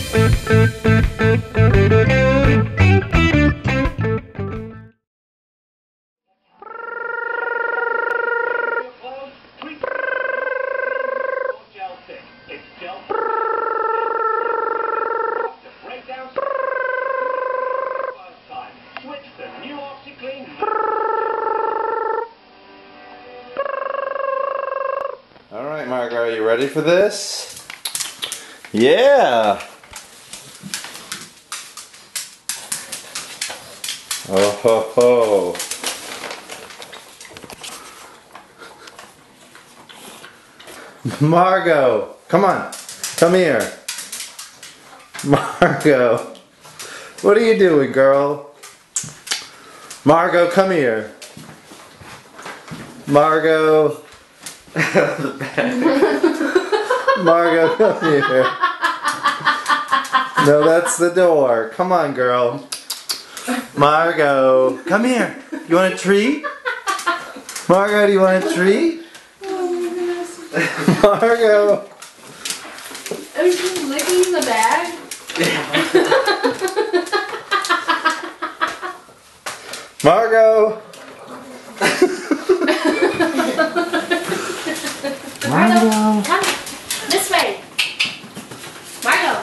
Alright, Margo, are you ready for this? Yeah! Oh ho ho! Margo! Come on! Come here! Margo! What are you doing, girl? Margo, come here! Margo! Margo, come here. No, that's the door. Come on, girl. Margo, come here. You want a treat? Margo, do you want a treat? Oh my goodness. Margo. Are you licking the bag? Margo. Margo, come this way. Margo.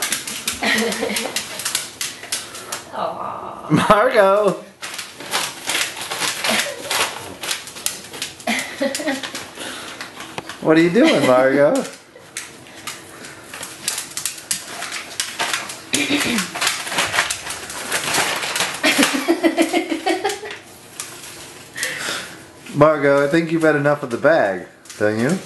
Aww. Margo. What are you doing, Margo? Margo, I think you've had enough of the bag, don't you?